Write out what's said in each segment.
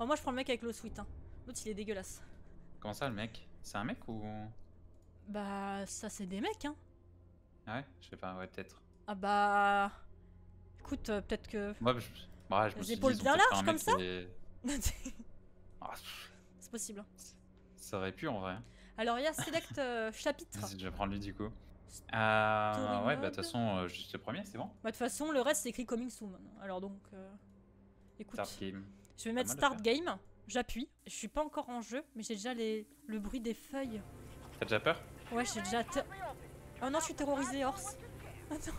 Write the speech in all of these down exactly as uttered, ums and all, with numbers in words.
Oh, moi je prends le mec avec l'eau sweet. Hein. L'autre il est dégueulasse. Comment ça le mec? C'est un mec ou... Bah ça c'est des mecs hein. Ah ouais, je sais pas, ouais peut-être. Ah bah... Écoute, euh, peut-être que... Moi je... Bah, je me Les suis dit, épaules ils ont bien peut-être larges un comme mec ça qui est- Ah, pff, C'est possible. Hein. ça aurait pu en vrai. Alors il y a select euh, chapitre. Vas-y, je vais prendre lui du coup. Euh... Story Ouais, bah de mode. toute façon, euh, juste le premier, c'est bon. Bah de toute façon le reste c'est écrit coming soon. Alors donc... euh, Écoute, Start game. je vais mettre mal de start faire. game. J'appuie. Je suis pas encore en jeu, mais j'ai déjà les... le bruit des feuilles. T'as déjà peur? Ouais, j'ai déjà... te- Oh non, je suis terrorisée, Horse. Attends.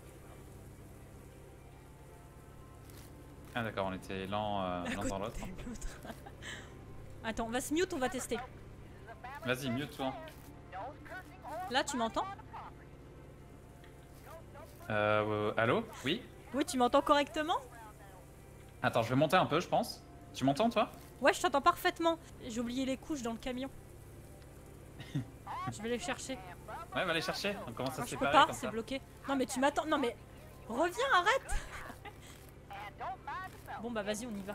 Ah d'accord, on était lent, euh, À l'un côté dans l'autre. de l'autre. Attends, on va se mute, on va tester. Vas-y, mieux toi. Là, tu m'entends? Euh... Allô? Oui? Oui, tu m'entends correctement? Attends, je vais monter un peu, je pense. Tu m'entends toi? Ouais, je t'entends parfaitement. J'ai oublié les couches dans le camion. Je vais les chercher. Ouais, va les chercher. On commence à Ah, se je peux séparer pas, comme c'est ça. bloqué. Non, mais tu m'attends. Non, mais reviens, arrête. Bon, bah vas-y, on y va.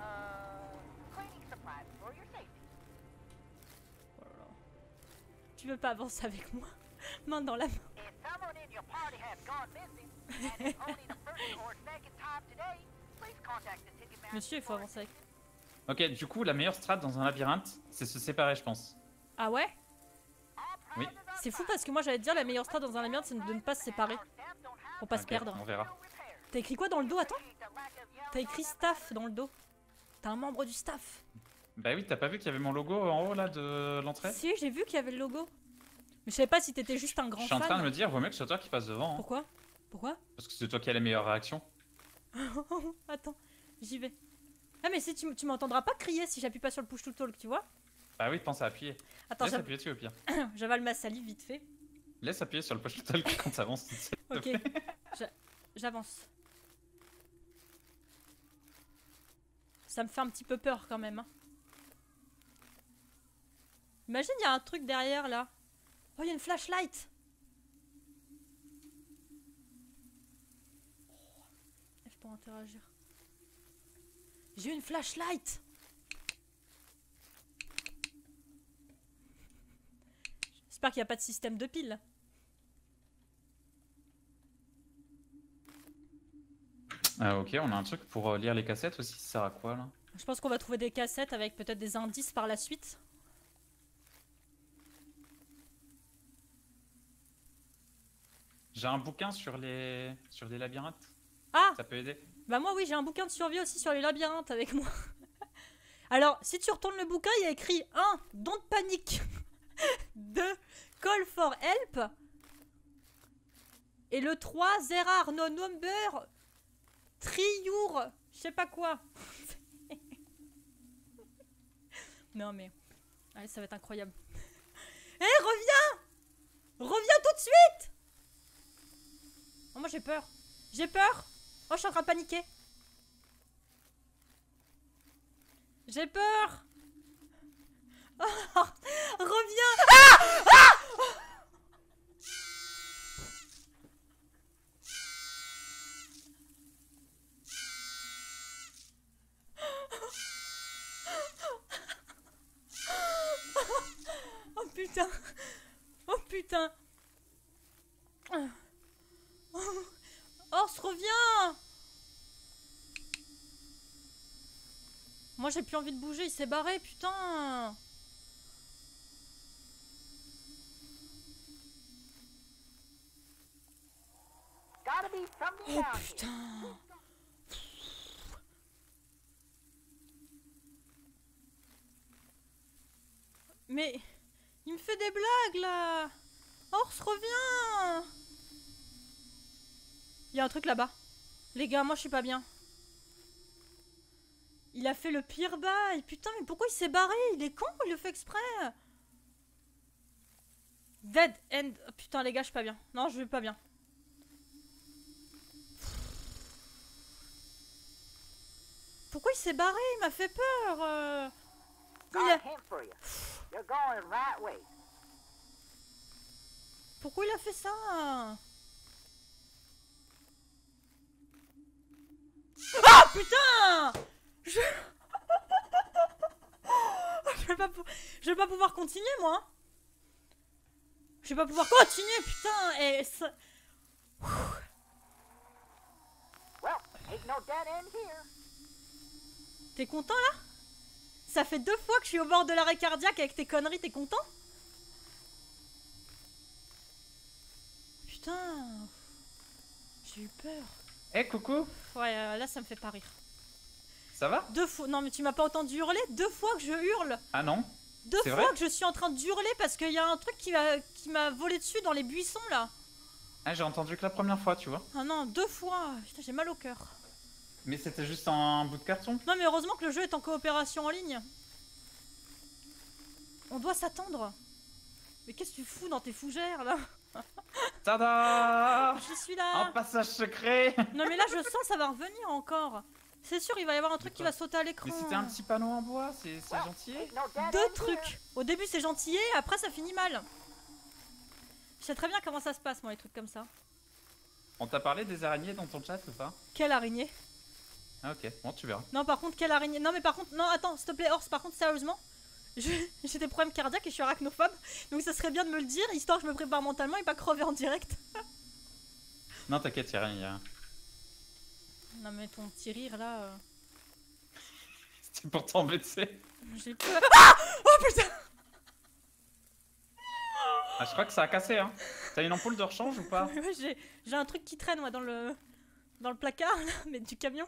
Oh là là. Tu veux pas avancer avec moi? Main dans la main. Monsieur, il faut avancer avec. Ok, du coup, la meilleure strat dans un labyrinthe, c'est se séparer, je pense. Ah ouais? Oui. C'est fou parce que moi j'allais te dire la meilleure strat dans un labyrinthe c'est de ne pas se séparer. Pour pas se Ok, perdre. on verra. T'as écrit quoi dans le dos? Attends. T'as écrit staff dans le dos. T'as un membre du staff. Bah oui, t'as pas vu qu'il y avait mon logo en haut là de l'entrée? Si, j'ai vu qu'il y avait le logo. Mais je savais pas si t'étais juste un grand Je suis en fan. train de me dire, vaut mieux que ce soit toi qui passe devant. Hein, Pourquoi? Pourquoi? parce que c'est toi qui as les meilleures réactions. Attends, j'y vais. Ah mais si tu, tu m'entendras pas crier si j'appuie pas sur le push to talk, tu vois? Bah oui, pense à appuyer. Attends, Laisse j'av- appuyer dessus au pire. j'avale ma salive vite fait. Laisse appuyer sur le push to talk quand t'avances. s'il te Ok, plaît. J'a- j'avance. Ça me fait un petit peu peur quand même. Hein. Imagine, il y a un truc derrière là. Oh, il y a une flashlight. Oh, F pour interagir. J'ai une flashlight. J'espère qu'il n'y a pas de système de pile. Ah ok, on a un truc pour euh, lire les cassettes aussi, ça sert à quoi là? Je pense qu'on va trouver des cassettes avec peut-être des indices par la suite. J'ai un bouquin sur les sur les labyrinthes. Ah! Ça peut aider. Bah moi oui, j'ai un bouquin de survie aussi sur les labyrinthes avec moi. Alors, si tu retournes le bouquin, il y a écrit un Don't panic. deux Call for help. Et le trois There are no number. Triur. Je sais pas quoi. Non mais... Allez, ça va être incroyable. Hé, hey, reviens. Reviens tout de suite. Oh, moi j'ai peur. J'ai peur. Oh, je suis en train de paniquer. J'ai peur. Oh, reviens. Ah, ah. Oh putain. Oh putain. Horse, reviens. Moi j'ai plus envie de bouger, il s'est barré, putain. Oh putain. Mais il me fait des blagues là. Horse, reviens. Il y a un truc là-bas. Les gars, moi je suis pas bien. Il a fait le pire bail. Putain, mais pourquoi il s'est barré? Il est con, il le fait exprès. Dead end. Oh, putain, les gars, je suis pas bien. Non, je vais pas bien. Pourquoi il s'est barré? Il m'a fait peur. euh. Il a... Pourquoi il a fait ça? Ah putain! Je... pas, pou... je vais pas pouvoir continuer, moi. Hein. Je vais pas pouvoir continuer, putain. Et ça... T'es content, là? Ça fait deux fois que je suis au bord de l'arrêt cardiaque avec tes conneries, t'es content? Putain. J'ai eu peur. Eh, hey, coucou. Ouais, euh, là, ça me fait pas rire. Ça va? Deux fois. Non, mais tu m'as pas entendu hurler? Deux fois que je hurle. Ah non? Deux fois vrai que je suis en train d'hurler parce qu'il y a un truc qui m'a qui m'a volé dessus dans les buissons, là. Ah, j'ai entendu que la première fois, tu vois. Ah non, deux fois. Putain, j'ai mal au cœur. Mais c'était juste un bout de carton. Non, mais heureusement que le jeu est en coopération en ligne. On doit s'attendre. Mais qu'est-ce que tu fous dans tes fougères, là? Tada! Je suis là. Un passage secret. Non, mais là, je sens ça va revenir encore. C'est sûr, il va y avoir un truc qui va sauter à l'écran. Mais c'était un petit panneau en bois, c'est gentil. Deux trucs. Au début, c'est gentil, après, ça finit mal. Je sais très bien comment ça se passe, moi, les trucs comme ça. On t'a parlé des araignées dans ton chat ou pas? Quelle araignée? Ah ok, bon tu verras. Non, par contre, quelle araignée? Non, mais par contre, non, attends, s'il te plaît, Horse, par contre, sérieusement, j'ai des problèmes cardiaques et je suis arachnophobe. Donc ça serait bien de me le dire, histoire que je me prépare mentalement et pas crever en direct. Non, t'inquiète, y'a rien, y'a rien. Non, mais ton petit rire là. Euh... C'était pour t'embêter. J'ai peur. Ah! Oh putain! Ah, je crois que ça a cassé, hein. T'as une ampoule de rechange ou pas? Ouais, j'ai un truc qui traîne, moi, dans le, dans le placard, là, mais du camion.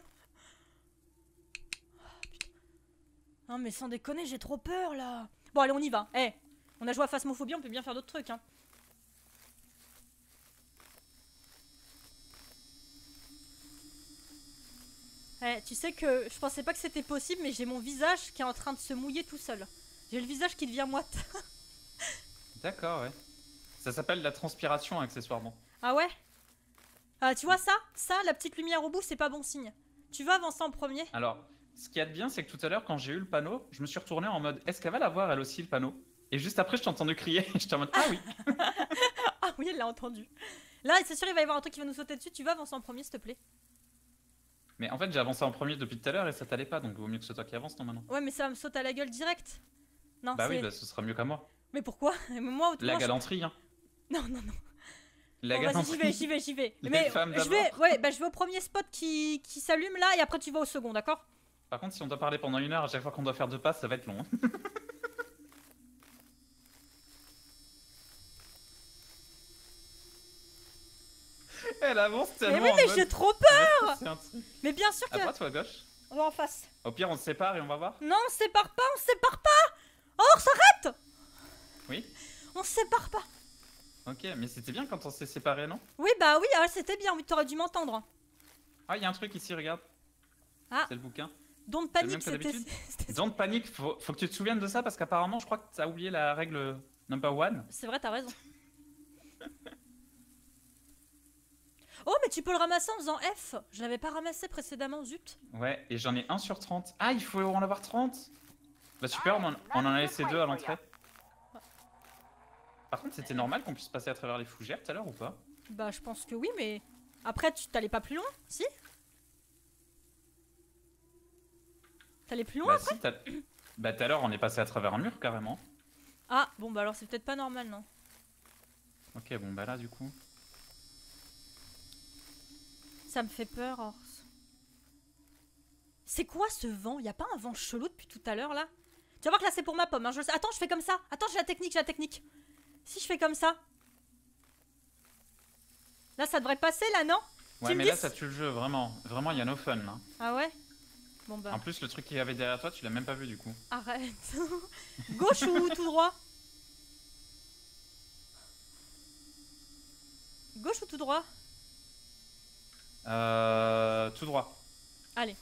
Non mais sans déconner, j'ai trop peur là. Bon allez, on y va. Eh, hey, on a joué à Phasmophobie, on peut bien faire d'autres trucs hein. Eh, hey, tu sais que je pensais pas que c'était possible, mais j'ai mon visage qui est en train de se mouiller tout seul. J'ai le visage qui devient moite. D'accord, ouais. Ça s'appelle la transpiration accessoirement. Ah ouais? Ah, tu vois ça? Ça, la petite lumière au bout, c'est pas bon signe. Tu vas avancer en premier? Alors... Ce qu'il y a de bien, c'est que tout à l'heure, quand j'ai eu le panneau, je me suis retourné en mode est-ce qu'elle va l'avoir elle aussi le panneau? Et juste après, je t'ai entendu crier. J'étais en mode ah oui. Ah oui, elle l'a entendu. Là, c'est sûr, il va y avoir un truc qui va nous sauter dessus. Tu vas avancer en premier, s'il te plaît. Mais en fait, j'ai avancé en premier depuis tout à l'heure et ça t'allait pas, donc il vaut mieux que ce soit toi qui avance, non maintenant. Ouais, mais ça va me sauter à la gueule direct. Non, bah oui, bah ce sera mieux qu'à moi. Mais pourquoi? Moi, autrement, la galanterie, je... hein. Non, non, non. La bon, galanterie. J'y vais, j'y vais, j'y vais. Les mais femmes je vais, ouais, bah je vais au premier spot qui, qui s'allume là et après tu vas au second, d'accord? Par contre, si on doit parler pendant une heure à chaque fois qu'on doit faire deux passes, ça va être long. Hein. Elle avance tellement. Mais oui, mais j'ai trop peur. Mais bien sûr que. À droite ou à gauche? On va en face. Au pire, on se sépare et on va voir. Non, on se sépare pas, on se sépare pas. Oh, on s'arrête. Oui. On se sépare pas. Ok, mais c'était bien quand on s'est séparés, non? Oui, bah oui, ah, c'était bien. Oui, t'aurais dû m'entendre. Ah, il y a un truc ici, regarde. Ah. C'est le bouquin. Don't panique, c'était. Don't panique, faut, faut que tu te souviennes de ça parce qu'apparemment, je crois que t'as oublié la règle number one. C'est vrai, t'as raison. Oh, mais tu peux le ramasser en faisant F. Je l'avais pas ramassé précédemment, zut. Ouais, et j'en ai un sur trente. Ah, il faut en avoir trente. Bah super, on en, on en a laissé deux à l'entrée. Par contre, c'était normal qu'on puisse passer à travers les fougères tout à l'heure ou pas? Bah, je pense que oui, mais... Après, tu t'allais pas plus loin, si? T'allais plus loin bah, après si, bah tout à l'heure, on est passé à travers un mur carrément. Ah, bon bah alors c'est peut-être pas normal, non? Ok, bon bah là du coup... Ça me fait peur, Ors. C'est quoi ce vent? Y a pas un vent chelou depuis tout à l'heure là? Tu vas voir que là c'est pour ma pomme, hein, je le sais. Attends, je fais comme ça. Attends, j'ai la technique, j'ai la technique. Si je fais comme ça... Là ça devrait passer là, non? Ouais, mais là ça tue le jeu, vraiment. Vraiment, il y a no fun là. Ah ouais? Bon bah... En plus, le truc qu'il y avait derrière toi, tu l'as même pas vu du coup. Arrête. Gauche ou tout droit? Gauche ou tout droit? Euh... Tout droit. Allez.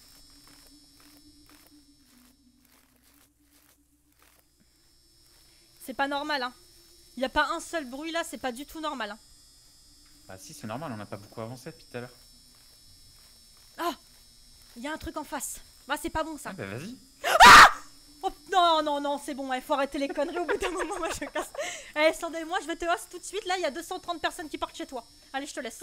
C'est pas normal, hein. Y a pas un seul bruit là, c'est pas du tout normal, hein. Bah si, c'est normal, on n'a pas beaucoup avancé depuis tout à l'heure. Ah! Il y a un truc en face. Bah c'est pas bon ça. Ah bah vas-y. Ah! Oh non, non, non, c'est bon, il faut arrêter les conneries au bout d'un moment, moi je casse. Eh, attendez-moi, je vais te host tout de suite, là il y a deux cent trente personnes qui partent chez toi. Allez, je te laisse.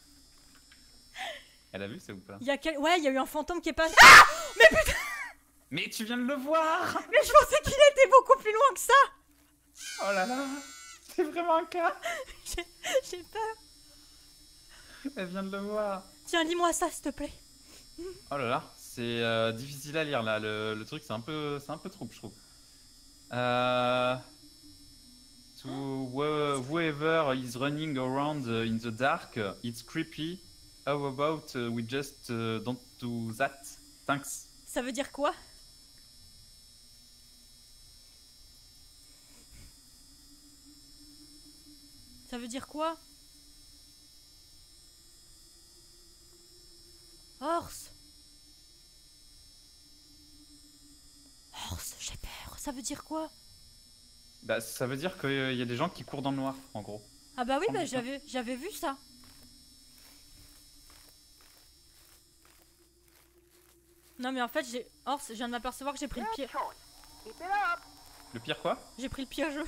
Elle a vu ça ou pas? Il y a quel... Ouais, il y a eu un fantôme qui est passé. Ah! Mais putain! Mais tu viens de le voir. Mais je pensais qu'il était beaucoup plus loin que ça. Oh là là. C'est vraiment un cas. J'ai j'ai peur. Elle vient de le voir. Tiens, lis-moi ça, s'il te plaît. Oh là là. C'est euh, difficile à lire là. Le, le truc, c'est un peu, c'est un peu trouble, je trouve. Euh... To who- whoever is running around uh, in the dark, uh, it's creepy. How about uh, we just uh, don't do that? Thanks. Ça veut dire quoi? Ça veut dire quoi? Horse. Horse, j'ai peur. Ça veut dire quoi? Bah, ça veut dire qu'il y a des gens qui courent dans le noir, en gros. Ah bah oui, Oh, bah putain. j'avais j'avais vu ça. Non mais en fait, j'ai Horse, je viens de m'apercevoir que j'ai pris le pied. Le pire quoi? J'ai pris le pire jeu.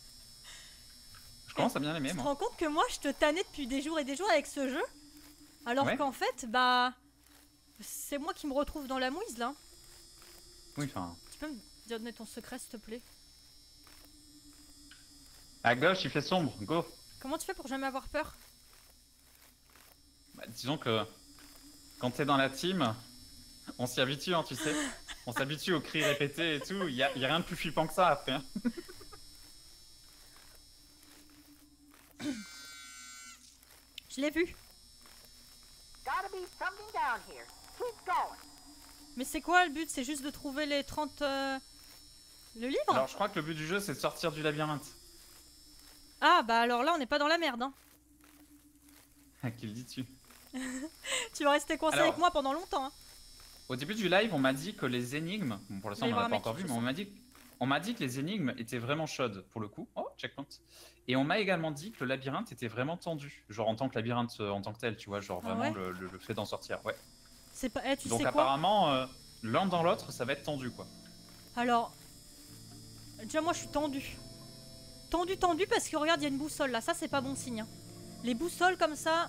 Je commence à bien l'aimer, Tu te moi. rends compte que moi je te tannais depuis des jours et des jours avec ce jeu, alors Ouais. qu'en fait, bah, c'est moi qui me retrouve dans la mouise là. Oui, enfin... Tu peux me donner ton secret s'il te plaît? À gauche, il fait sombre, go. Comment tu fais pour jamais avoir peur? Bah, disons que... Quand t'es dans la team, on s'y habitue, hein, tu sais. On s'habitue aux cris répétés et tout. Il y a, y a rien de plus flippant que ça après. Hein. Je l'ai vu. Gotta be something down here. Keep going. Mais c'est quoi le but? C'est juste de trouver les trente... euh, le livre? Alors, je crois que le but du jeu, c'est de sortir du labyrinthe. Ah bah alors là on n'est pas dans la merde hein. À qui le dis-tu? Tu vas rester coincé Alors- avec moi pendant longtemps hein. Au début du live, on m'a dit que les énigmes... Bon, pour l'instant, Il on va y en a avoir pas un mec encore qui vu, fait mais on m'a dit... On m'a dit que les énigmes étaient vraiment chaudes, pour le coup. Oh, checkpoint. Et on m'a également dit que le labyrinthe était vraiment tendu. Genre en tant que labyrinthe, euh, en tant que tel, tu vois. Genre Ah vraiment ouais le, le- le fait d'en sortir, ouais. C'est pas... Eh, tu Donc sais quoi? apparemment, euh, l'un dans l'autre, ça va être tendu, quoi. Alors... Déjà moi je suis tendue. Tendue, tendue parce que regarde il y a une boussole là, ça c'est pas bon signe hein. Les boussoles comme ça...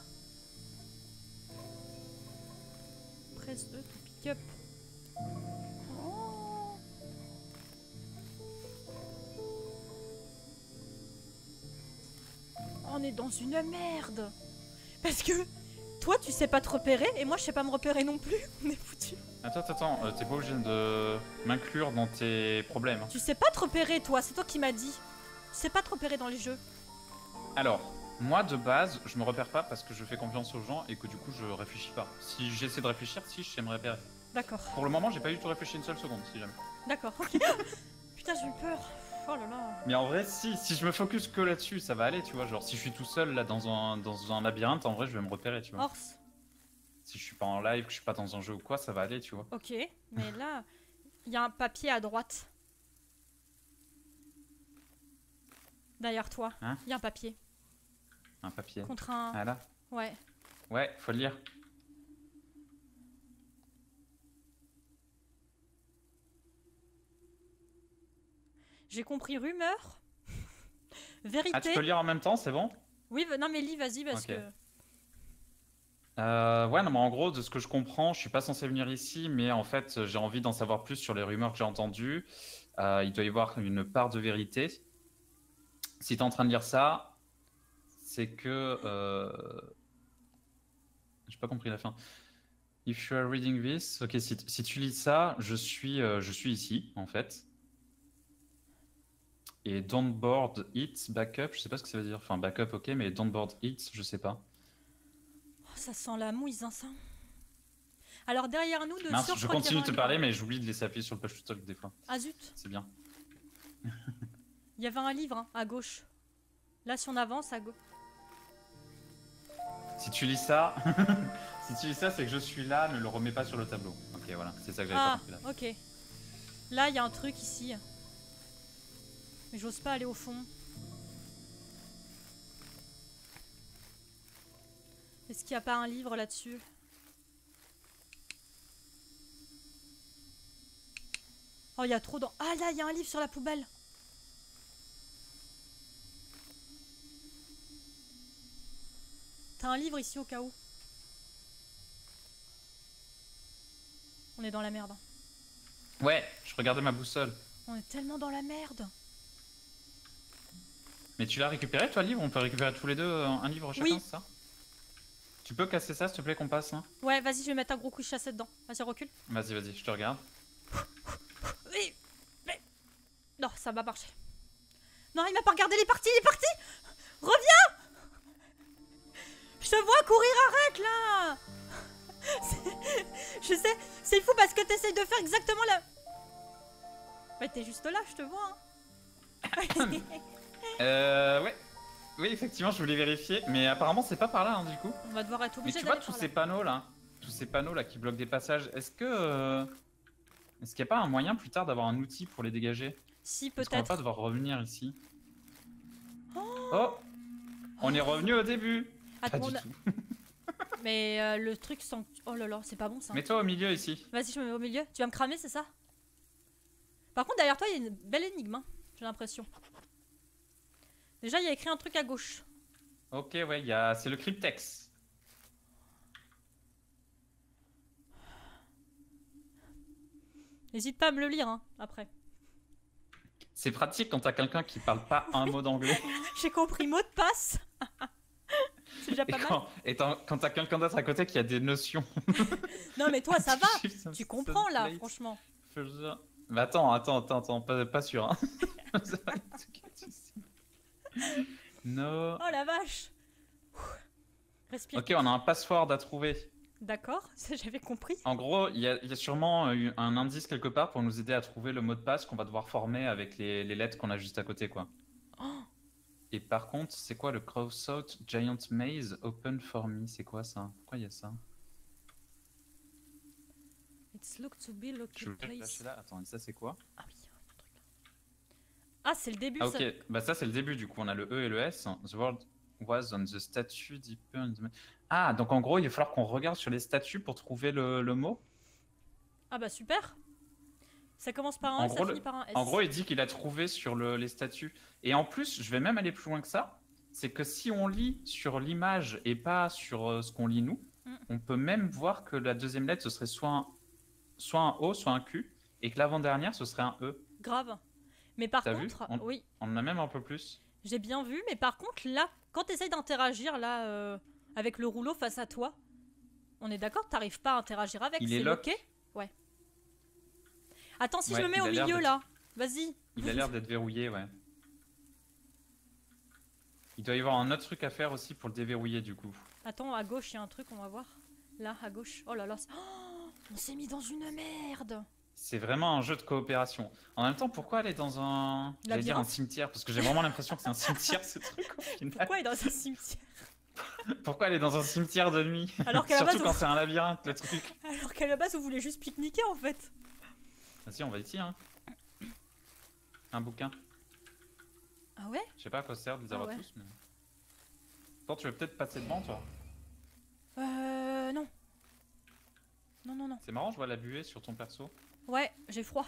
Presse deux to pick up. Oh. On est dans une merde. Parce que toi tu sais pas te repérer et moi je sais pas me repérer non plus. On est foutus. Attends, attends, attends, euh, t'es pas obligé de m'inclure dans tes problèmes. hein. Tu sais pas te repérer toi, c'est toi qui m'as dit. Tu sais pas te repérer dans les jeux. Alors, moi de base, je me repère pas parce que je fais confiance aux gens et que du coup je réfléchis pas. Si j'essaie de réfléchir, si je sais me repérer. D'accord, Pour le moment, j'ai pas du tout réfléchi une seule seconde, si jamais. d'accord, ok. Putain j'ai eu peur. Oh là là. Mais en vrai, si, si je me focus que là-dessus, ça va aller, tu vois. Genre, si je suis tout seul là dans un, dans un labyrinthe, en vrai, je vais me repérer, tu vois. Horse. Si je suis pas en live, que je suis pas dans un jeu ou quoi, ça va aller, tu vois. Ok, mais là, il y a un papier à droite. Derrière toi, il Hein y a un papier. Un papier. Contre un... Ah là. Ouais. Ouais, faut le lire. J'ai compris rumeur. Ah, tu Vérité. peux lire en même temps, c'est bon? Oui, v- non mais lis, vas-y, parce Ok. que... Euh, ouais, non, mais en gros, de ce que je comprends, je suis pas censé venir ici, mais en fait, j'ai envie d'en savoir plus sur les rumeurs que j'ai entendues. Euh, il doit y avoir une part de vérité. Si t'es en train de lire ça, c'est que... Euh... J'ai pas compris la fin. If you are reading this... Ok, si, si tu lis ça, je suis, euh, je suis ici, en fait. Et don't board it, backup, je sais pas ce que ça veut dire. Enfin, backup, ok, mais don't board it, je sais pas. Oh, ça sent la mouise, hein, ça. Alors derrière nous, de Mince, sûr, je crois qu'il y continue de avait te un parler, livre. mais j'oublie de laisser appuyer sur le push to talk des fois. Ah zut, C'est bien. il y avait un livre, hein, à gauche. Là, si on avance, à gauche... Si tu lis ça, si tu lis ça, c'est que je suis là, ne le remets pas sur le tableau. Ok, voilà, c'est ça que j'avais Ah, pas compris là. ok. Là, il y a un truc ici. Mais j'ose pas aller au fond. Est-ce qu'il n'y a pas un livre là-dessus? Oh, il y a trop dans... Ah, là, il y a un livre sur la poubelle. T'as un livre ici au cas où. On est dans la merde. Ouais, je regardais ma boussole. On est tellement dans la merde. Mais tu l'as récupéré toi le livre? On peut récupérer tous les deux euh, un livre chacun, Oui. c'est ça? Tu peux casser ça s'il te plaît qu'on passe là? Ouais, vas-y, je vais mettre un gros coup de chassé dedans. Vas-y, recule. Vas-y, vas-y, je te regarde. Oui, mais... Non, ça va marcher. Non, il m'a pas regardé, il est parti, il est parti. Reviens. Je te vois courir, arrête là. Je sais, c'est fou parce que t'essayes de faire exactement la... Ouais, t'es juste là, je te vois. Hein. Euh, ouais. Oui, effectivement, je voulais vérifier, mais apparemment c'est pas par là hein, du coup. On va devoir être Mais obligé tu vois d'aller tous par ces là. panneaux là, tous ces panneaux là qui bloquent des passages, est-ce que... euh, Est-ce qu'il n'y a pas un moyen plus tard d'avoir un outil pour les dégager? Si, Est-ce qu'on va peut-être. pas devoir revenir ici? Oh, Oh, on est revenu au début. Attends, Pas on du a- tout. Mais euh, le truc sans... Oh là là, c'est pas bon ça. Mets-toi au milieu ici. Vas-y, je me mets au milieu. Tu vas me cramer, c'est ça? Par contre, derrière toi, il y a une belle énigme, hein, j'ai l'impression. Déjà, il y a écrit un truc à gauche. Ok, ouais, il y a... c'est le cryptex. N'hésite pas à me le lire, hein, après. C'est pratique quand t'as quelqu'un qui parle pas un mot d'anglais. J'ai compris mot de passe. C'est déjà Et pas mal. quand, et t'en- quand t'as quelqu'un d'autre à côté qui a des notions. Non, mais toi, ça va. Shift and Tu comprends, là, plate. franchement. Faiseur. Mais attends, attends, attends, attends, pas, pas sûr. Hein. No. Oh la vache. Ouh. Respire. Ok, on a un password à trouver. D'accord, ça j'avais compris. En gros, il y, a- il y a sûrement eu un indice quelque part pour nous aider à trouver le mot de passe qu'on va devoir former avec les, les lettres qu'on a juste à côté, quoi. Oh, Et par contre, c'est quoi le Crowsought Giant Maze Open for Me? C'est quoi ça? Pourquoi il y a ça? it's look to be Je lucky vais le place. lâcher là. Attends, et ça c'est quoi? Ah oui, il y a un truc là. Ah, c'est le début. Ah ça. ok, bah ça c'est le début du coup. On a le E et le S. The world was on the statue deeper in the... Ah, donc en gros, il va falloir qu'on regarde sur les statues pour trouver le, le mot. Ah bah super. Ça commence par un En S, ça gros, finit le- par un S. En gros, il dit qu'il a trouvé sur le- les statues. Et en plus, je vais même aller plus loin que ça. C'est que si on lit sur l'image et pas sur euh, ce qu'on lit nous, Mm. on peut même voir que la deuxième lettre, ce serait soit un, soit un O, soit un Q. Et que l'avant-dernière, ce serait un E. Grave. Mais par T'as vu contre, On- oui, On en a même un peu plus. j'ai bien vu, mais par contre là, quand tu essayes d'interagir là euh, avec le rouleau face à toi, on est d'accord, t'arrives pas à interagir avec, Il c'est est lock. loqué. Ouais. Attends, si Ouais, je me mets il au a l'air milieu d'être- là, vas-y. Il a l'air d'être verrouillé, ouais. Il doit y avoir un autre truc à faire aussi pour le déverrouiller du coup. Attends, à gauche, il y a un truc, on va voir. Là, à gauche. Oh là là. c'est- Oh, on s'est mis dans une merde. C'est vraiment un jeu de coopération. En même temps, pourquoi aller dans un... J'allais dire un Labyrinthe. cimetière, parce que j'ai vraiment l'impression que c'est un cimetière ce truc au final. Pourquoi il est dans un cimetière? Pourquoi aller dans un cimetière de nuit? Alors qu'à la Surtout base, quand on- c'est un labyrinthe le truc. Alors qu'à la base, vous voulez juste pique-niquer en fait. Vas-y, on va ici, hein. Un bouquin. Ah ouais? Je sais pas à quoi ça sert de les Ah avoir ouais. tous, mais... Attends, tu veux peut-être passer devant, toi? Euh, non. Non, non, non. C'est marrant, je vois la buée sur ton perso. Ouais, j'ai froid.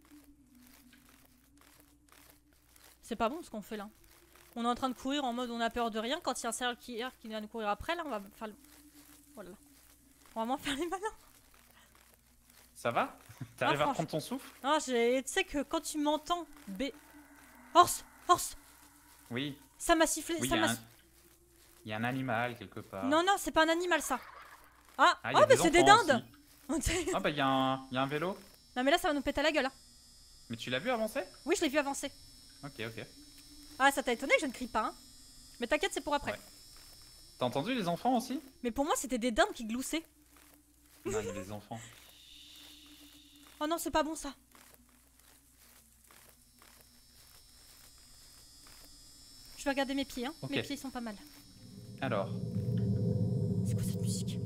C'est pas bon ce qu'on fait là. On est en train de courir en mode on a peur de rien. Quand il y a un serial killer qui vient nous courir après, là, on va faire le... Voilà. On va vraiment faire les malins. Ça va? T'arrives Ah, à franch- reprendre ton souffle? Ah, j'ai... Tu sais que quand tu m'entends... B... Horse! Horse! Oui. Ça m'a sifflé, Oui, il ça y, a m'a... un... il y a un animal quelque part. Non, non, c'est pas un animal ça. Ah, Ah, il y a oh, mais des c'est des enfants dindes. Ah bah il y, a un... il y a un vélo. Non, mais là, ça va nous péter la gueule. Hein. Mais tu l'as vu avancer? Oui, je l'ai vu avancer. Ok, ok. Ah, ça t'a étonné que je ne crie pas. Hein. Mais t'inquiète, c'est pour après. Ouais. T'as entendu les enfants aussi? Mais pour moi, c'était des dindes qui gloussaient. Non, il y a des enfants. Oh non, c'est pas bon ça. Je vais regarder mes pieds. Hein. Ok. Mes pieds ils sont pas mal. Alors, C'est quoi cette musique?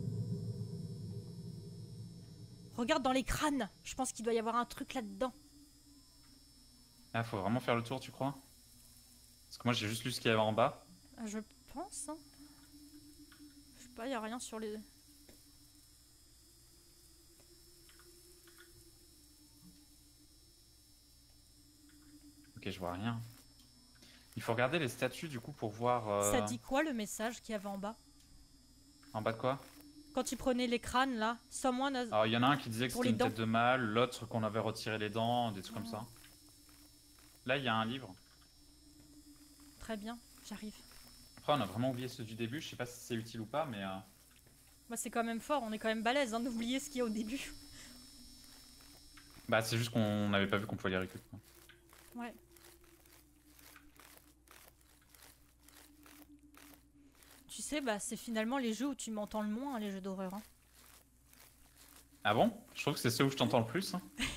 Regarde dans les crânes. Je pense qu'il doit y avoir un truc là-dedans. ah, faut vraiment faire le tour, tu crois? Parce que moi j'ai juste lu ce qu'il y avait en bas. Ah, je pense. Hein. Je sais pas, il y a rien sur les... Ok, je vois rien. Il faut regarder les statues du coup pour voir... euh, Ça dit quoi le message qu'il y avait en bas? En bas de quoi? Quand tu prenais les crânes là, someone has... Alors il y en a un qui disait que Pour c'était les une dents. tête de mâle, l'autre qu'on avait retiré les dents, des trucs comme ça. Là il y a un livre. Très bien, j'arrive. Après on a vraiment oublié ceux du début, je sais pas si c'est utile ou pas, mais... Euh... Moi c'est quand même fort, on est quand même balèze hein, d'oublier ce qu'il y a au début. Bah c'est juste qu'on n'avait pas vu qu'on pouvait les récupérer. Ouais. Tu sais, bah c'est finalement les jeux où tu m'entends le moins, hein, les jeux d'horreur. Hein. Ah bon? Je trouve que c'est ceux où je t'entends le plus. Hein.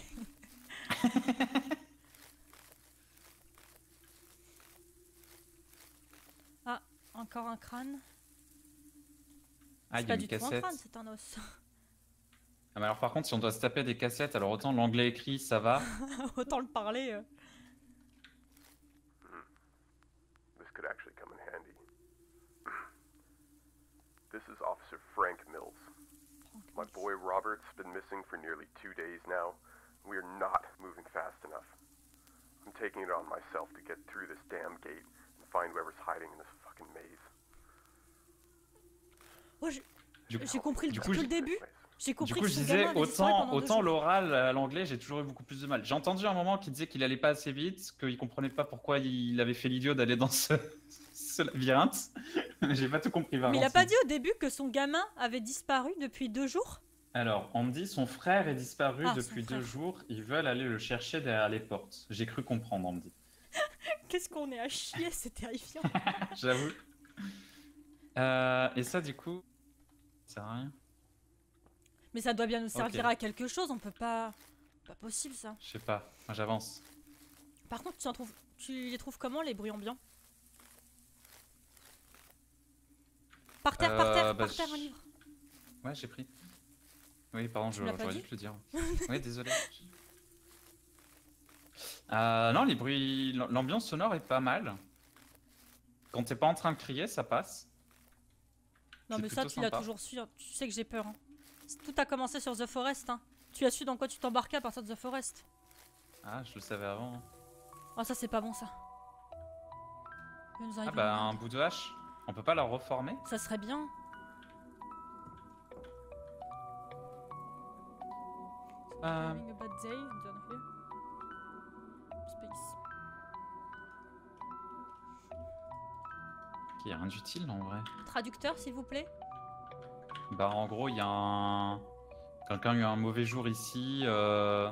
Ah, encore un crâne. Ah, C'est il y pas a du une tout un cassette. crâne, c'est un os. Ah, mais alors par contre, si on doit se taper des cassettes, alors autant l'anglais écrit, ça va. Autant le parler. euh. This could actually come in handy. This is Officer Frank Mills. My boy Robert's been missing for nearly two days now. We are not moving fast enough. I'm taking it on myself to get through this damn gate and find whoever's hiding in this fucking maze. Oh, j'ai Du coup, j'ai compris le, du coup, tout le je- début. J'ai du compris coup que je son disais, gamin avait disparu autant, pendant deux autant jours. l'oral à l'anglais, j'ai toujours eu beaucoup plus de mal. J'ai entendu un moment qui disait qu'il allait pas assez vite, qu'il comprenait pas pourquoi il avait fait l'idiot d'aller dans ce, ce labyrinthe. J'ai pas tout compris. Mais il a pas dit au début que son gamin avait disparu depuis deux jours? Alors, on me dit son frère est disparu Ah, son depuis frère. deux jours. Ils veulent aller le chercher derrière les portes. J'ai cru comprendre, on me dit. Qu'est-ce qu'on est à chier, c'est terrifiant. J'avoue. Euh, et ça, du coup, ça sert à rien. Mais ça doit bien nous servir Ok. à quelque chose, on peut pas... Pas possible ça. Je sais pas. Moi, j'avance. Par contre, tu, en trouves... tu les trouves comment les bruits ambiants? Par terre, par Euh, terre, bah, par terre, un je- livre. Ouais, j'ai pris. Oui, pardon, Tu je- me l'as pas j'aurais dit dû te le dire. Oui, désolé. Euh, non, les bruits, l'ambiance sonore est pas mal. Quand t'es pas en train de crier, ça passe. Non C'est mais ça, plutôt tu l'as sympa. toujours su, hein. Tu sais que j'ai peur. Hein. Tout a commencé sur The Forest. Hein. Tu as su dans quoi tu t'embarquais à partir de The Forest. Ah, je le savais avant. Oh ça c'est pas bon ça. Il va nous Ah arriver bah, une un merde. bout de hache. On peut pas la reformer? Ça serait bien. Euh, Having a bad day, down here. Space. Il y a rien d'utile en vrai. Traducteur s'il vous plaît. Bah en gros il y a un... Quelqu'un a eu un mauvais jour ici. Euh...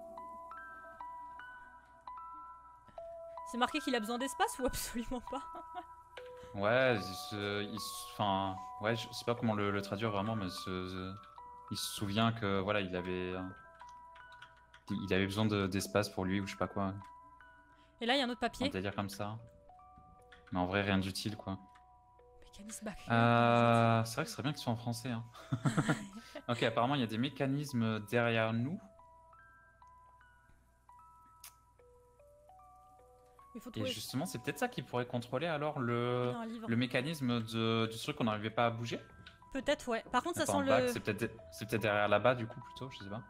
C'est marqué qu'il a besoin d'espace ou absolument pas? Ouais, il se... il se- Enfin... Ouais, je sais pas comment le, le traduire vraiment, mais se- se- il se souvient que voilà, il avait... euh, Il avait besoin de- d'espace pour lui ou je sais pas quoi. Et là il y a un autre Un papier. délire comme ça. Mais en vrai rien d'utile quoi. Mécanisme back. Euh... C'est vrai que ce serait bien que ce soit en français. Hein. Ok, apparemment il y a des mécanismes derrière nous. Il faut Et trouver justement, c'est peut-être ça qui pourrait contrôler alors le, un livre. le mécanisme de, du truc qu'on n'arrivait pas à bouger. Peut-être ouais. Par contre ça Attends, sent back, le... c'est peut-être c'est peut-être derrière là-bas du coup plutôt, je sais pas.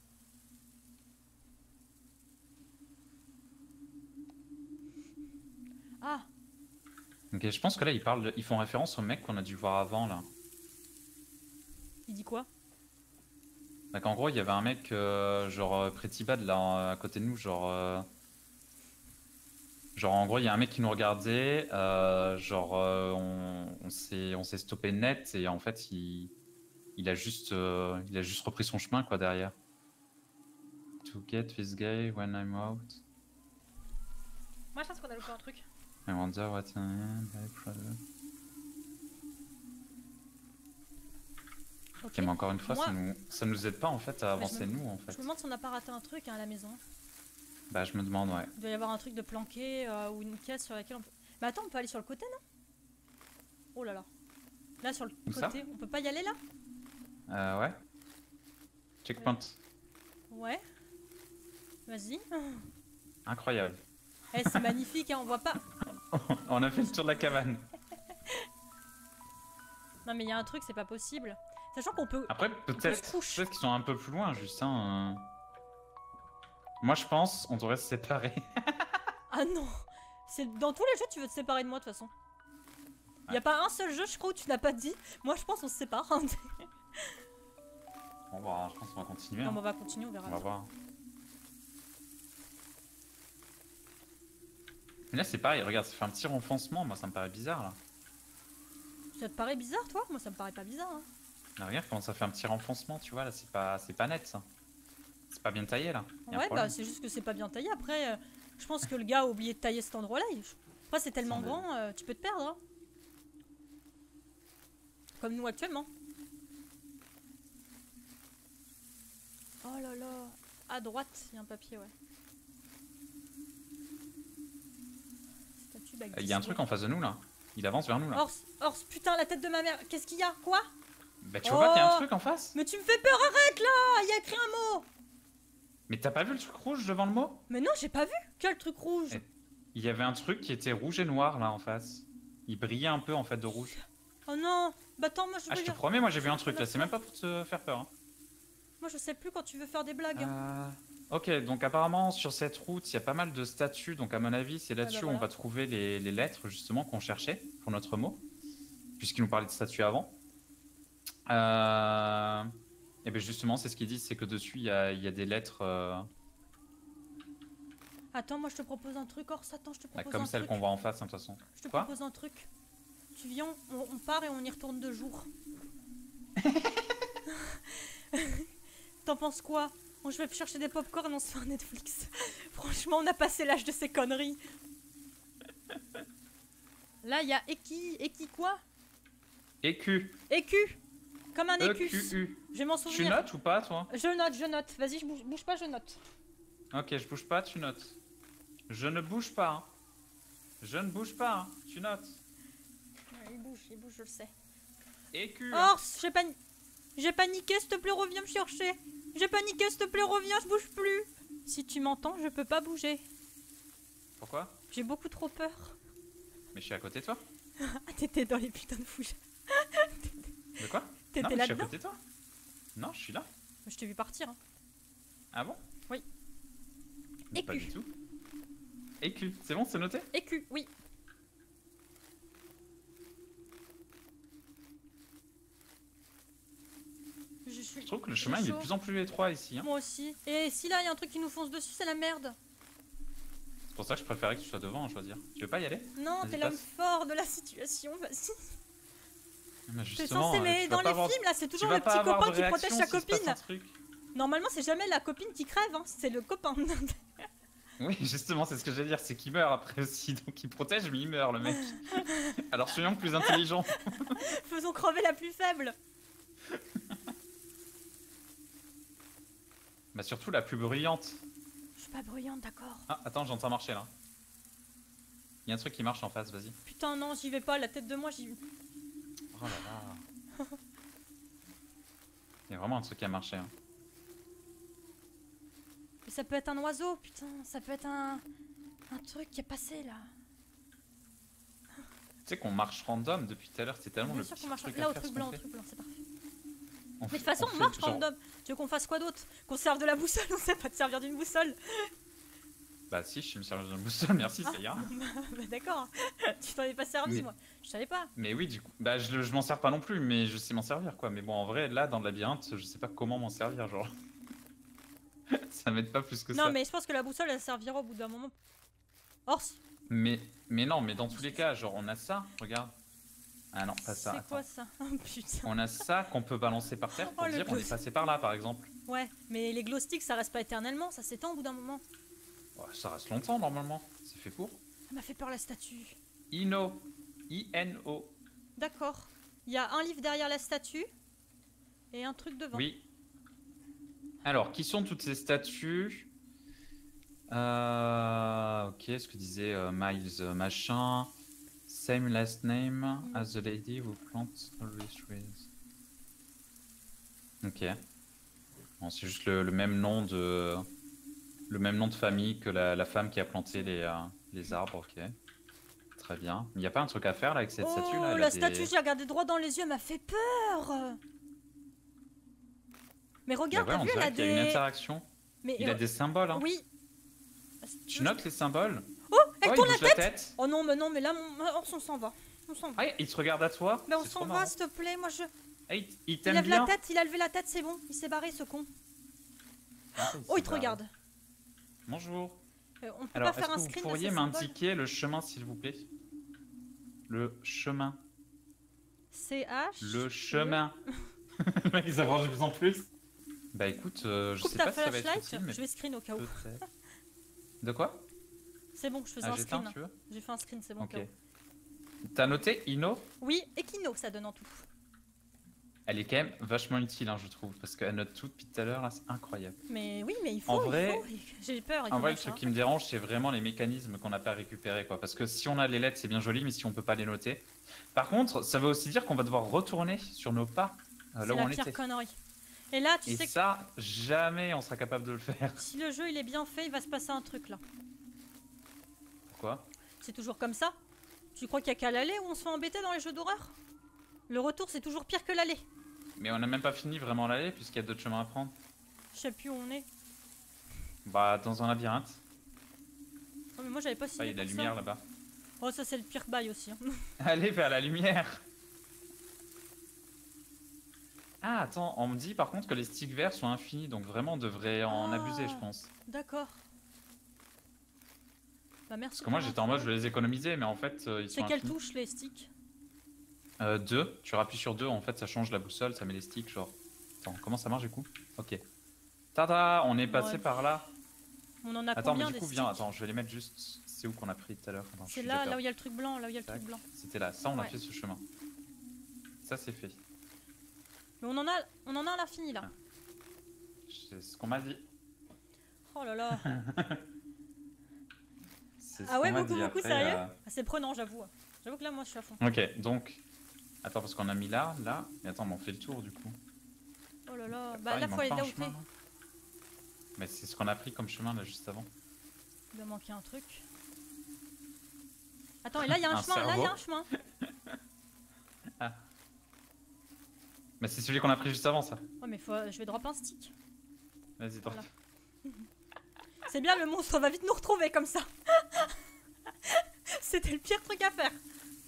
Ah, Ok, je pense que là ils parlent, de- ils font référence au mec qu'on a dû voir avant là. il dit quoi? Donc en gros il y avait un mec euh, genre euh, Pretty Bad là à côté de nous, genre euh, genre en gros il y a un mec qui nous regardait, euh, genre euh, on, on s'est on s'est stoppé net et en fait il il a juste euh, il a juste repris son chemin quoi derrière. To get this guy when I'm out. Moi je pense qu'on a loupé un truc. I wonder what I am, my problem. Ok. Ok, mais encore une fois, Moi- ça nous, ça nous aide pas en fait à Mais je avancer me- nous en Je fait. me demande si on n'a pas raté un truc hein, à la maison. Bah je me demande, ouais. Il doit y avoir un truc de planqué euh, ou une caisse sur laquelle on peut... Mais attends, on peut aller sur le côté, non? Oh là là. Là, sur le Où ça côté, on peut pas y aller là? Euh, ouais. Checkpoint. Ouais. Vas-y. Incroyable. Eh, c'est magnifique, hein, on voit pas... On a fait le tour de la cabane. Non mais il y a un truc, c'est pas possible. Sachant qu'on peut... Après, peut-être se couche. peut-être qu'ils sont un peu plus loin, juste. Hein, euh. Moi je pense on devrait se séparer. Ah non. C'est dans tous les jeux, tu veux te séparer de moi de toute façon. Il y a pas un seul jeu, je crois, où tu n'as pas dit. Moi, je pense on se sépare. Bon, bah, je pense qu'on va continuer. Non, hein. mais on va continuer, on verra. On va voir. Mais là, c'est pareil, regarde, ça fait un petit renfoncement. Moi, ça me paraît bizarre là. Ça te paraît bizarre, toi? Moi, ça me paraît pas bizarre. Hein. Là, regarde comment ça fait un petit renfoncement, tu vois. Là, c'est pas, c'est pas net ça. C'est pas bien taillé là. Y a un Ouais, problème. bah c'est juste que c'est pas bien taillé. Après, euh, je pense que le gars a oublié de tailler cet endroit-là. Il- Après, c'est tellement Sans grand, euh, tu peux te perdre. Hein. Comme nous actuellement. Oh là là. À droite, il y a un papier, ouais. Statue bague Il y a un disco. truc en face de nous là. Il avance vers nous là. Ors, Ors, putain, la tête de ma mère. Qu'est-ce qu'il y a? Quoi? Bah, tu vois pas qu'il y a un Oh. truc en face? Mais tu me fais peur, arrête là! Il y a écrit un mot! Mais t'as pas vu le truc rouge devant le mot? Mais non, j'ai pas vu! Quel truc rouge! Eh. Il y avait un truc qui était rouge et noir là en face. Il brillait un peu en fait de rouge. Oh non! Bah attends, moi je Ah, je te regarde. promets, moi j'ai vu un truc là. C'est même pas pour te faire peur. Hein. Moi je sais plus quand tu veux faire des blagues. hein. Euh, Ok, donc apparemment sur cette route, il y a pas mal de statues. Donc à mon avis, c'est là-dessus Ah bah où on voilà. va trouver les, les lettres justement qu'on cherchait pour notre mot. Puisqu'il nous parlait de statues avant. Euh... Et bien justement, c'est ce qu'ils disent, c'est que dessus, il y a, il y a des lettres euh, Attends, moi je te propose un truc, Ors, attends, je te bah, propose comme un celles truc. qu'on voit en face, hein, de toute façon. Je te Quoi? propose un truc. Tu viens, on, on part et on y retourne deux jours. T'en penses quoi? Bon, je vais chercher des pop-corn et on se fait un Netflix. Franchement, on a passé l'âge de ces conneries. Là, il y a Eki. Eki quoi? Écu. Écu. Comme un écus. E Q U. Je vais m'en Tu souvenir. notes ou pas, toi? Je note, je note. Vas-y, je bouge, bouge pas, je note. Ok, je bouge pas, tu notes. Je ne bouge pas. Hein. Je ne bouge pas, hein. Tu notes. Ouais, il bouge, il bouge, je le sais. Écu. hein. Ors, j'ai pani... j'ai paniqué, s'il te plaît, reviens me chercher. J'ai paniqué, s'il te plaît, reviens, je bouge plus. Si tu m'entends, je peux pas bouger. Pourquoi? J'ai beaucoup trop peur. Mais je suis à côté de toi. Ah, t'étais dans les putains de fougères. De quoi? Non, T'étais mais je suis à là-dedans? côté de toi. Non, je suis là. Je t'ai vu partir. Hein. Ah bon? Oui. Mais pas Écu. du tout. Écu. C'est bon, c'est noté? Écu, oui. Je suis... Je trouve que le chemin il est de chaud. plus en plus étroit ici. Hein. Moi aussi. Et si là, il y a un truc qui nous fonce dessus, c'est la merde. C'est pour ça que je préférais que tu sois devant à choisir. Tu veux pas y aller? Non, Vas-y, t'es l'homme passe. fort de la situation, vas-y. Mais T'es justement, censé, euh, mais tu dans vas pas les avoir- films, là, c'est tu toujours vas le pas petit avoir copain de qui réaction protège sa s'il se passe copine. un truc. Normalement, c'est jamais la copine qui crève, hein, c'est le copain. Oui, justement, c'est ce que j'allais dire, c'est qu'il meurt après aussi. Donc il protège, mais il meurt le mec. Alors soyons plus intelligents. Faisons crever la plus faible. Bah surtout la plus bruyante. Je suis pas bruyante, d'accord. Ah, attends, j'entends marcher là. Il y a un truc qui marche en face, vas-y. Putain, non, j'y vais pas, la tête de moi, j'y... Oh là là. Il y a vraiment un truc qui a marché. Hein. Mais ça peut être un oiseau, putain, ça peut être un... Un truc qui est passé, là. Tu sais qu'on marche random depuis tout à l'heure, c'est tellement Bien le sûr petit qu'on marche... truc Là, à au faire, truc ce blanc, qu'on au fait. truc blanc, c'est parfait. On Mais de fait- toute façon, on on fait marche genre- random. Tu veux qu'on fasse quoi d'autre? Qu'on se serve de la boussole? On sait pas te servir d'une boussole. Bah si, je me sers d'une boussole, merci, ça ira. Bah d'accord, tu t'en es pas servi, Mais- moi. Je savais pas. Mais oui, du coup, bah je, le- je m'en sers pas non plus, mais je sais m'en servir quoi. Mais bon, en vrai, là, dans le labyrinthe, je sais pas comment m'en servir, genre. Ça m'aide pas plus que Non, ça. mais je pense que la boussole, elle servira au bout d'un moment. Ors, Mais, mais non, mais dans tous les cas, genre, on a ça, regarde. Ah non, pas ça. c'est attends. quoi ça? Oh putain. On a ça qu'on peut balancer par terre pour Oh, le dire on est gloss. passé par là, par exemple. Ouais, mais les glow sticks, ça reste pas éternellement, ça s'éteint au bout d'un moment. Ouais, ça reste longtemps normalement. C'est fait pour. Ça m'a fait peur la statue. Ino. I N O. D'accord. Il y a un livre derrière la statue et un truc devant. Oui. Alors, qui sont toutes ces statues? Euh, ok, ce que disait euh, Miles euh, machin. Same last name as the lady who plants always trees. Ok. Bon, c'est juste le, le même nom de le même nom de famille que la, la femme qui a planté les, euh, les arbres. Ok. Très bien. Il n'y a pas un truc à faire là avec cette Oh, statue là? Elle la a des- statue, j'ai regardé droit dans les yeux, elle m'a fait peur. Mais Bah regarde, ouais, t'as on vu, elle a dirait qu'il y a une des... interaction. Mais Il a des symboles. Hein. Oui. Tu notes les symboles? Oh, elle Oh, il tourne la bouge tête. la tête. Oh non, mais non, mais là, mon... on s'en va. On s'en va. Ah, il te regarde à toi. Mais on C'est trop s'en va, marrant. s'il te plaît, moi je... Ah, il, il Il t'aime lève la bien. tête, il a levé la tête, c'est bon. Il s'est barré, ce con. Ah, Oh, il te s'est barré. regarde. Bonjour. Euh, on peut Alors, pas est-ce faire que un vous screen de pourriez ces symboles. m'indiquer le chemin, s'il vous plaît? Le chemin. C H. Le chemin. Le mec, il s'avance de plus en plus. Bah écoute, euh, je Coupe sais ta pas si ça va être flashlight, utile, mais je vais screen au cas où. peut-être. De quoi? C'est bon, je faisais Ah, un j'éteins, screen. tu veux? J'ai fait un screen, c'est bon. au Ok. cas où. T'as noté Ino? Oui, Equino, ça donne en tout. Elle est quand même vachement utile, hein, je trouve, parce qu'elle note tout depuis tout à l'heure, là, c'est incroyable. Mais oui, mais il faut. En il vrai- faut. J'ai peur. il En vrai, le commence, truc hein. qui me dérange, c'est vraiment les mécanismes qu'on n'a pas récupérés, quoi. Parce que si on a les lettres, c'est bien joli, mais si on peut pas les noter. Par contre, ça veut aussi dire qu'on va devoir retourner sur nos pas, euh, C'est là où la on pire était. connerie. Et là, tu Et sais que ça, jamais on sera capable de le faire. si le jeu il est bien fait, il va se passer un truc là. Pourquoi? C'est toujours comme ça. Tu crois qu'il y a qu'à l'aller où on se fait embêter dans les jeux d'horreur? Le retour, c'est toujours pire que l'aller. Mais on n'a même pas fini vraiment l'aller, puisqu'il y a d'autres chemins à prendre. Je sais plus où on est. Bah, dans un labyrinthe. Non, mais moi j'avais pas Ah, signé il y a de la pour lumière ça. là-bas. Oh, ça c'est le pire bail aussi. hein. Allez vers la lumière. Ah, attends, on me dit par contre que les sticks verts sont infinis, donc vraiment on devrait en Ah. abuser, je pense. D'accord. Bah merci. Parce que moi pour j'étais en mode l'info. je vais les économiser, mais en fait euh, ils C'est sont quelle infinis. touche les sticks? Euh, deux, tu rappuies sur deux, en fait ça change la boussole, ça met les sticks, genre. Attends, comment ça marche du coup? Ok. Tada, on est passé Ouais. par là. On en a Attends, mais combien du des coup, sticks? viens, attends, je vais les mettre juste. C'est où qu'on a pris tout à l'heure? Attends, je C'est suis là, déjà là où il y a le truc blanc, là où il y a le Tac. truc blanc. C'était là, ça on a Ouais. fait ce chemin. Ça c'est fait. Mais on en a, on en a à l'infini là. C'est ce qu'on m'a dit. Oh là là. C'est ce Ah ouais, qu'on m'a beaucoup, dit. beaucoup, Après, sérieux euh, Ah, c'est prenant, j'avoue. J'avoue que là, moi, je suis à fond. Ok, donc. Attends, parce qu'on a mis là, là. Mais attends, mais on fait le tour du coup. Oh là là. Ah, Bah il là, manque faut aller pas là un où t'es. chemin, là Mais c'est ce qu'on a pris comme chemin là juste avant. Il doit manquer un truc. Attends, et là, il y a un, Un chemin. Là, il y a cerveau. un chemin. Mais c'est celui qu'on a pris juste avant ça. Oh, mais faut... je vais drop un stick. Vas-y, drop. Voilà. C'est bien, le monstre va vite nous retrouver comme ça. C'était le pire truc à faire.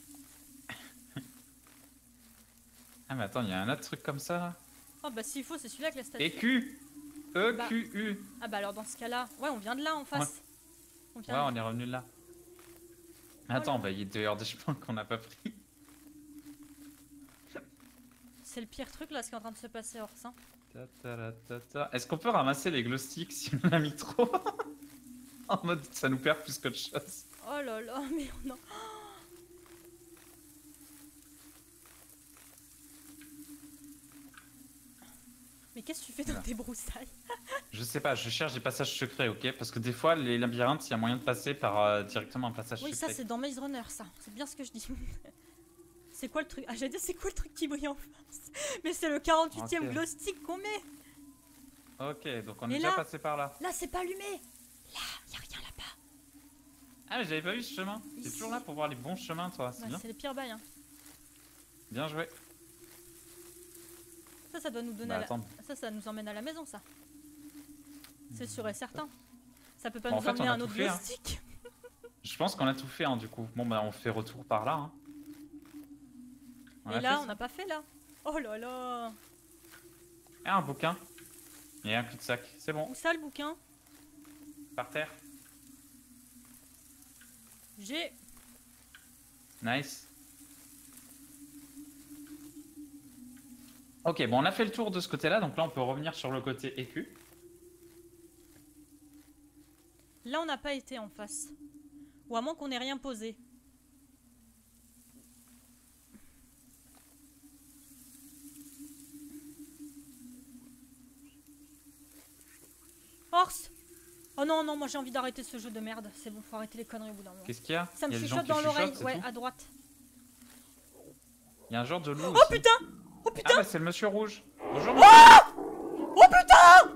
Ah, mais attends, il y a un autre truc comme ça là. Oh, bah s'il faut, c'est celui-là avec la statue. E Q E Q U Ah, bah alors dans ce cas-là. Ouais, on vient de là en face. On Ouais, vient de- on est revenu là. Mais attends, bah, il y a d'ailleurs des chemins qu'on n'a pas pris. C'est le pire truc là, ce qui est en train de se passer, Ors. Hein. Ta ta ra ta ta. Est-ce qu'on peut ramasser les glow sticks si on en a mis trop? En mode ça nous perd plus qu'autre chose. Oh là là, mais on en... Mais qu'est-ce que tu fais dans Voilà. tes broussailles? Je sais pas, je cherche des passages secrets, ok? Parce que des fois, les labyrinthes, il y a moyen de passer par euh, directement un passage Oui, ça secret. c'est dans Maze Runner, ça. C'est bien ce que je dis. C'est quoi le truc? Ah, j'allais dire, c'est quoi le truc qui brille en face? Mais c'est le quarante-huitième Ok. glow stick qu'on met. Ok, donc on Et est là déjà passé par là. Là, c'est pas allumé. Là, y a rien là-bas. Ah, mais j'avais pas vu ce chemin. T'es Ici. toujours là pour voir les bons chemins, toi. C'est Ouais, bien. c'est les pires bails. Hein. Bien joué. Ça, ça doit nous donner. Bah, à la- attends. Ça, ça nous emmène à la maison, ça. C'est sûr et certain. Ça peut pas Bon, en nous fait, emmener on a à un tout autre fait, glow hein. stick. Je pense qu'on a tout fait, hein, du coup. Bon, bah, on fait retour par là. Hein. On Et a là, fait on n'a pas fait là. Oh là là. Ah, un bouquin. Et un cul-de-sac. C'est bon. Où ça le bouquin? Par terre. J'ai. Nice. Ok, bon, on a fait le tour de ce côté-là, donc là, on peut revenir sur le côté écu. Là, on n'a pas été en face. Ou à moins qu'on ait rien posé. Horse! Oh non, non, moi j'ai envie d'arrêter ce jeu de merde. C'est bon, faut arrêter les conneries au bout d'un moment. Qu'est-ce qu'il y a? Ça me Il y a des gens chuchote qui dans l'oreille. chuchotent, c'est Ouais, tout à droite. Il y a un genre de loup Oh aussi. putain! Oh putain! Ah bah c'est le monsieur rouge. Bonjour. Oh putain!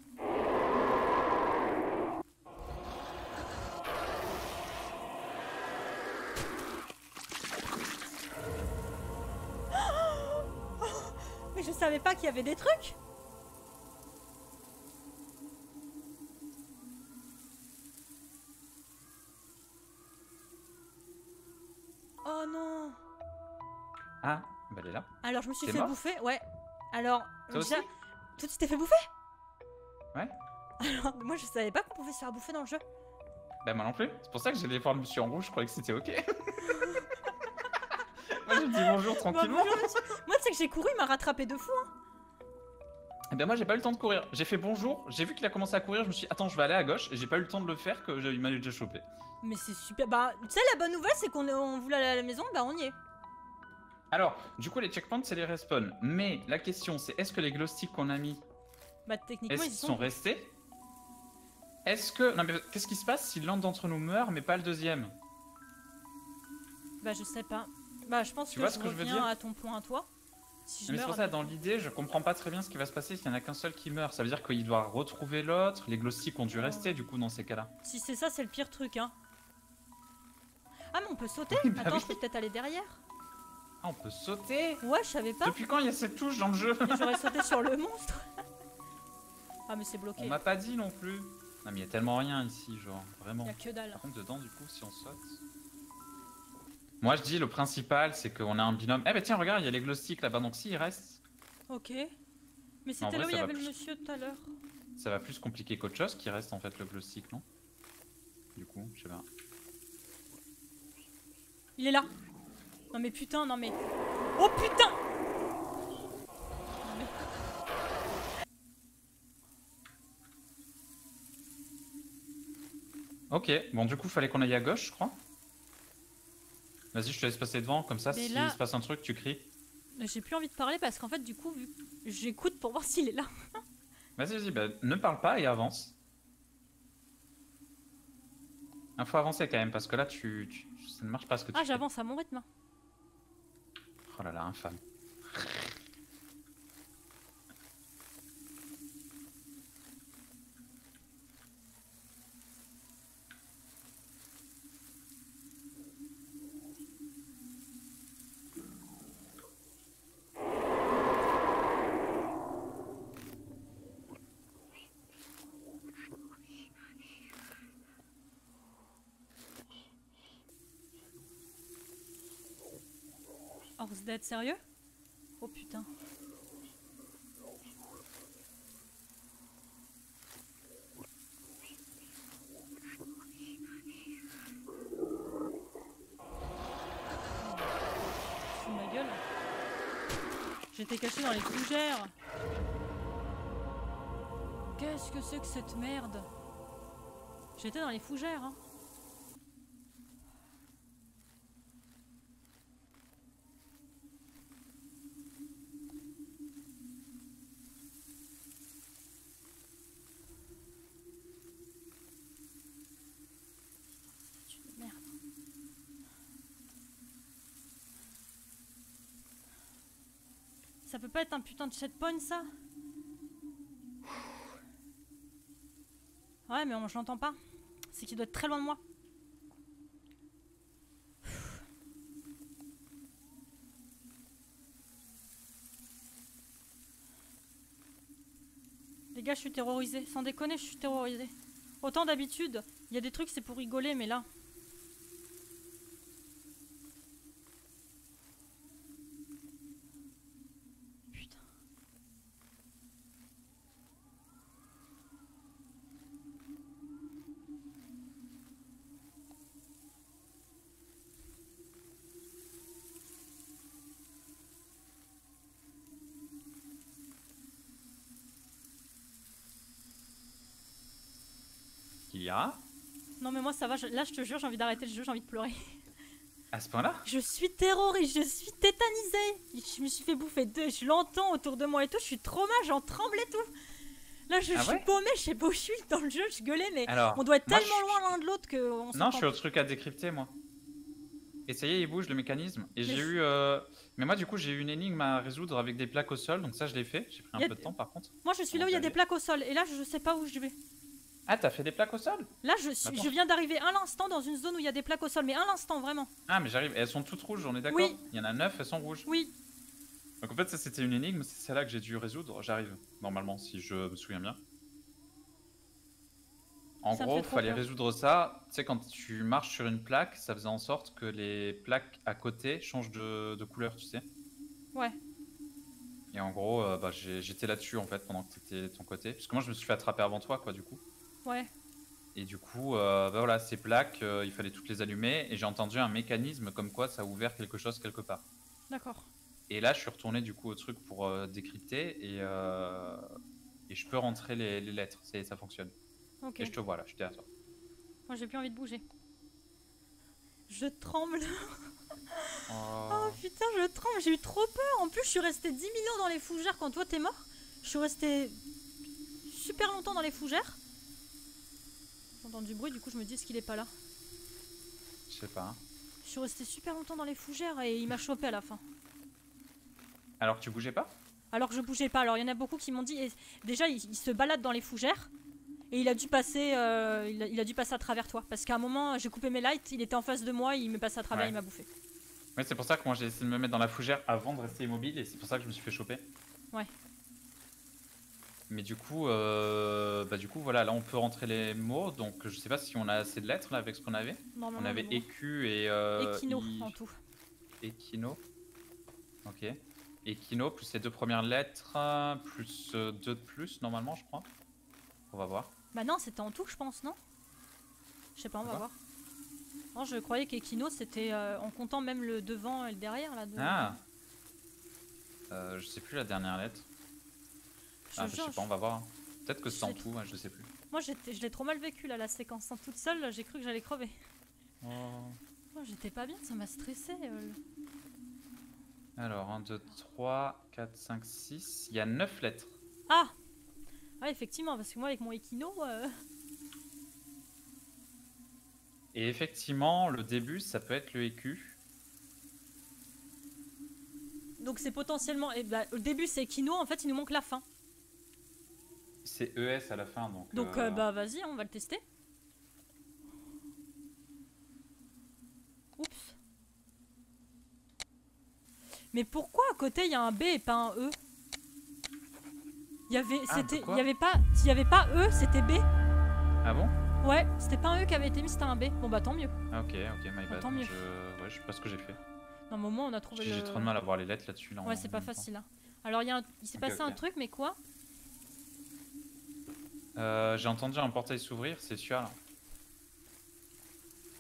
Mais je savais pas qu'il y avait des trucs. Oh non. Ah Bah, elle est là. Alors, je me suis T'es fait mort bouffer. Ouais. Alors, Toi aussi déjà... Toi, tu t'es fait bouffer? Ouais. Alors, moi, je savais pas qu'on pouvait se faire bouffer dans le jeu. Bah, moi non plus. C'est pour ça que j'allais voir le monsieur en rouge, je croyais que c'était ok. Moi, j'ai dit bonjour Bah, tranquillement. bonjour, monsieur. Moi, tu sais que j'ai couru, il m'a rattrapé deux fois. Hein. Eh ben, moi, j'ai pas eu le temps de courir. J'ai fait bonjour, j'ai vu qu'il a commencé à courir, je me suis dit, attends, je vais aller à gauche, et j'ai pas eu le temps de le faire, que il m'a déjà chopé. Mais c'est super. Bah, tu sais, la bonne nouvelle, c'est qu'on est... on voulait aller à la maison, bah, on y est. Alors, du coup, les checkpoints, c'est les respawns. Mais la question, c'est est-ce que les glow sticks qu'on a mis, Bah, techniquement, est-ce ils qu'ils sont... sont restés? Est-ce que... Non, mais qu'est-ce qui se passe si l'un d'entre nous meurt, mais pas le deuxième? Bah, je sais pas. Bah, je pense Tu que vois je ce que je veux reviens dire à ton point à toi. Si je Mais c'est meurs... pour ça, dans l'idée, je comprends pas très bien ce qui va se passer s'il y en a qu'un seul qui meurt. Ça veut dire qu'il doit retrouver l'autre, les glow sticks ont dû rester, du coup, dans ces cas-là. Si c'est ça, c'est le pire truc, hein. Ah, mais on peut sauter? Oui, bah Attends, oui. je peux peut-être aller derrière. Ah, on peut sauter? Ouais, je savais pas. Depuis quand il y a cette touche dans le jeu? J'aurais sauté sur le monstre. Ah, mais c'est On bloqué. m'a pas dit non plus. Non, mais il y a tellement rien ici, genre, vraiment. Y'a que dalle. Par contre, dedans, du coup, si on saute... Moi, je dis, le principal, c'est qu'on a un binôme. Eh ben tiens, regarde, il y a les glow sticks là-bas, donc si, il reste. Ok. Mais En c'était vrai, là où il ça y va avait le plus. monsieur tout à l'heure. Ça va plus compliquer qu'autre chose, qui reste en fait le glow stick, non? Du coup, je sais pas. Il est là. Non mais putain, non mais... Oh putain! Non, mais... Ok, bon, du coup, fallait qu'on aille à gauche, je crois. Vas-y, je te laisse passer devant, comme ça, Mais s'il là- se passe un truc, tu cries. J'ai plus envie de parler parce qu'en fait, du coup, vu... j'écoute pour voir s'il est là. Vas-y, vas-y, bah, ne parle pas et avance. Il faut avancer quand même, parce que là, tu, tu- ça ne marche pas ce que tu Ah, fais. j'avance à mon rythme. Oh là là, infâme. Horse Dead, sérieux? Oh putain. Fous ma gueule. J'étais caché dans les fougères. Qu'est-ce que c'est que cette merde? J'étais dans les fougères, hein. Merde. Ça peut pas être un putain de checkpoint, ça? Ouais, mais on, je l'entends pas. C'est qu'il doit être très loin de moi. Les gars, je suis terrorisée. Sans déconner, je suis terrorisée. Autant d'habitude, il y a des trucs, c'est pour rigoler, mais là... Putain. Qu'il y a Non mais moi ça va, je- là je te jure, j'ai envie d'arrêter le jeu, j'ai envie de pleurer. à ce point-là? Je suis terrorisée, je suis tétanisée. Je me suis fait bouffer deux, je l'entends autour de moi et tout, je suis trop mal, j'en tremble et tout. Là je, Ah je ouais suis paumée, je sais pas où je suis dans le jeu, je gueulais mais Alors, on doit être moi, tellement je- loin l'un de l'autre que on Non, s'entend je suis au truc à décrypter, moi. Et ça y est, il bouge le mécanisme. Et Mais j'ai je- eu. euh, Mais moi, du coup, j'ai eu une énigme à résoudre avec des plaques au sol, donc ça, je l'ai fait. J'ai pris un Y a peu de des- temps, par contre. Moi je suis là où il y a des Allez. plaques au sol et là je sais pas où je vais. Ah, t'as fait des plaques au sol? Là je, suis, Attends. je viens d'arriver à l'instant dans une zone où il y a des plaques au sol, mais à l'instant vraiment. Ah, mais j'arrive. Elles sont toutes rouges, on est d'accord? Oui. Il y en a neuf, elles sont rouges. Oui, Donc en fait, ça, c'était une énigme, c'est celle-là que j'ai dû résoudre. J'arrive, normalement, si je me souviens bien. En Ça me gros, fait trop fallait peur. résoudre ça. Tu sais, quand tu marches sur une plaque, ça faisait en sorte que les plaques à côté changent de, de couleur, tu sais. Ouais. Et en gros, euh, bah, j'ai- j'étais là-dessus en fait pendant que t'étais de ton côté. Parce que moi je me suis fait attraper avant toi quoi du coup. Ouais. Et du coup, euh, bah, voilà, ces plaques, euh, il fallait toutes les allumer. Et j'ai entendu un mécanisme comme quoi ça a ouvert quelque chose quelque part. D'accord. Et là je suis retourné du coup au truc pour euh, décrypter. Et, euh, et je peux rentrer les, les lettres, c'est- ça fonctionne. Ok. Et je te vois là, je suis derrière toi. Moi j'ai plus envie de bouger. Je tremble. Oh. Oh putain, je tremble, j'ai eu trop peur. En plus, je suis restée dix mille ans dans les fougères quand toi t'es mort. Je suis restée super longtemps dans les fougères. J'entends du bruit, du coup je me dis est-ce qu'il est pas là. Je sais pas. Je suis restée super longtemps dans les fougères et il m'a chopé à la fin. Alors que tu bougeais pas? Alors que je bougeais pas. Alors il y en a beaucoup qui m'ont dit et déjà il, il se balade dans les fougères et il a dû passer euh, il, a, il a dû passer à travers toi parce qu'à un moment j'ai coupé mes lights, il était en face de moi, il m'est passé à travers, Ouais. il m'a bouffé. Ouais, c'est pour ça que moi j'ai essayé de me mettre dans la fougère avant de rester immobile et c'est pour ça que je me suis fait choper. Ouais. Mais du coup, euh, bah du coup voilà, là on peut rentrer les mots, donc je sais pas si on a assez de lettres là avec ce qu'on avait. Normalement, On avait mais bon. écu et euh, Equino I- en tout. Equino. Ok. Equino plus les deux premières lettres, plus euh, deux de plus normalement je crois. On va voir. Bah non, c'était en tout je pense, non? Je sais pas, on va Quoi? voir. Non, je croyais qu'Equino c'était euh, en comptant même le devant et le derrière là. De... Ah euh, Je sais plus la dernière lettre. Je, Ah, je jure, sais pas, on va voir. Peut-être que c'est en Je- tout, hein, je sais plus. Moi j'étais- je l'ai trop mal vécu là la séquence. Hein. Toute seule, j'ai cru que j'allais crever. Oh. Oh, j'étais pas bien, ça m'a stressé. Euh... Alors, un, deux, trois, quatre, cinq, six. Il y a neuf lettres. Ah ouais, effectivement, parce que moi avec mon Equino. Euh... Et effectivement, le début, ça peut être le écu. Donc c'est potentiellement. Et bah, au début c'est Equino, en fait il nous manque la fin. C'est E S à la fin, donc. Donc euh, euh, bah vas-y, on va le tester. Oups. Mais pourquoi à côté il y a un B et pas un E? Il y avait, Ah, c'était, pourquoi il y avait pas, s'il y avait pas E, c'était B. Ah bon? Ouais, c'était pas un E qui avait été mis, c'était un B. Bon bah tant mieux. Ah, ok, ok, my bad. tant mieux. Je... Ouais, je sais pas ce que j'ai fait. D'un moment on a trouvé J'ai le... j'ai trop de mal à voir les lettres là-dessus. Là, en Ouais, c'est pas même temps. facile. Hein. Alors il y a un... il s'est Ok, passé ok. un truc, mais quoi? Euh, j'ai entendu un portail s'ouvrir, c'est celui-là. Là.